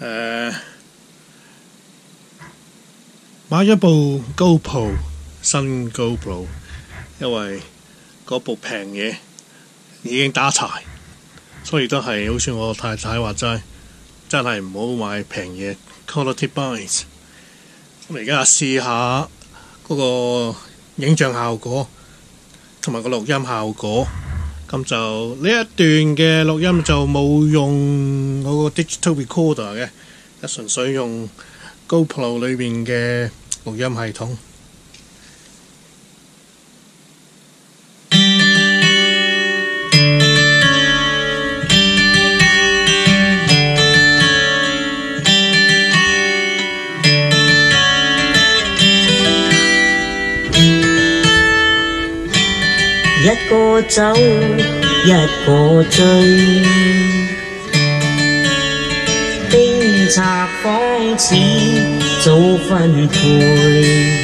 買咗部 GoPro 新 GoPro， 因為嗰部平嘢已經打柴，所以都係好似我太太話齋，真係唔好買平嘢 quality buys。咁而家試下嗰個影像效果同埋個錄音效果。咁就呢一段嘅錄音就冇用嗰個 digital recorder 嘅，純粹用 GoPro 裏邊嘅錄音系統。 一個走，一個追，冰拆方似早分配。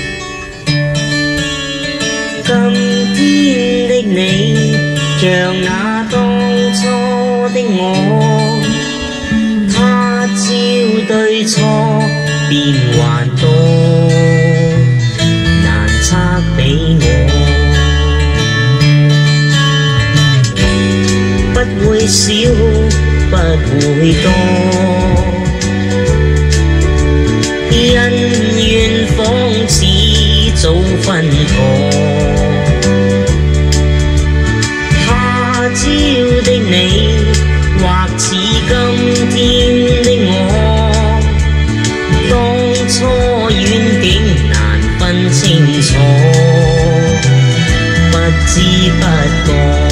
今天的你，像那當初的我，他朝對錯變幻多，難測比我。不會少，不會多，恩怨仿似早分妥。他朝的你，或似今天的我，當初遠景難分清楚，不知不覺。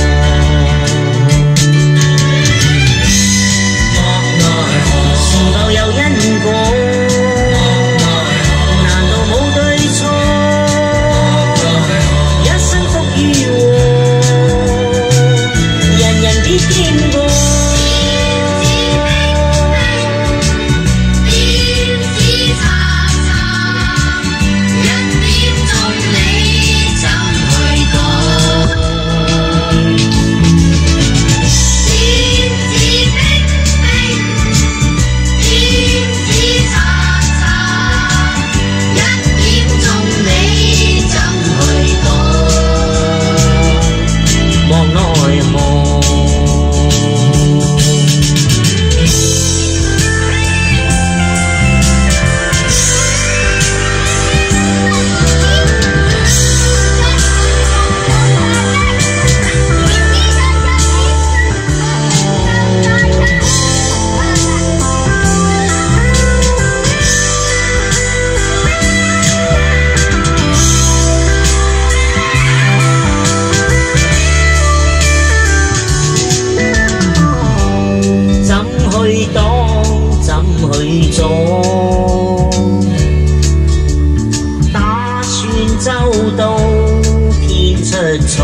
打算周到偏出錯，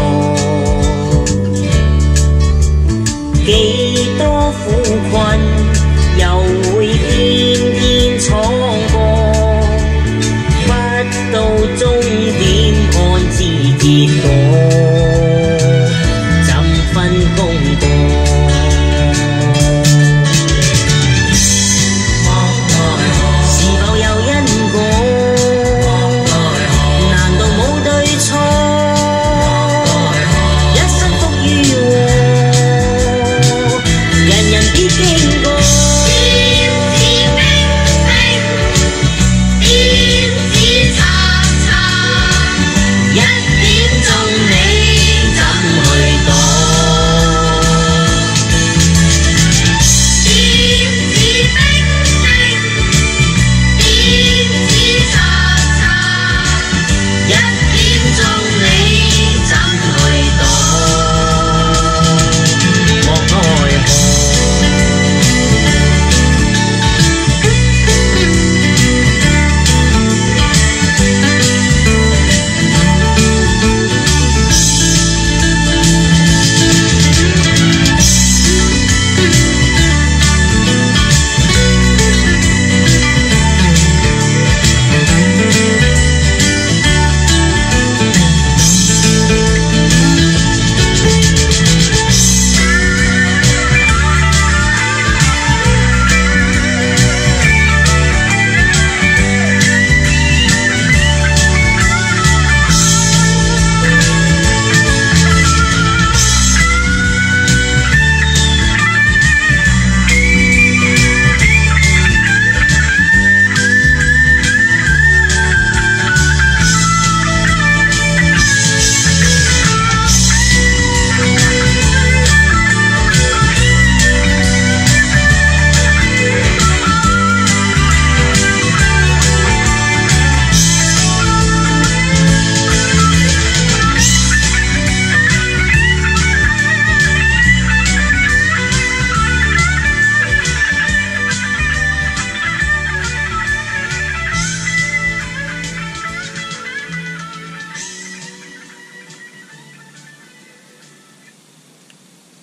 幾多苦困又會天天闖過，不到終點看知結果，怎分功過？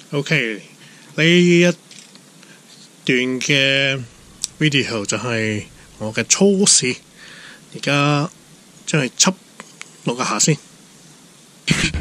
OK， 呢一段嘅 video 就係我嘅初試，而家將佢輯錄一下先。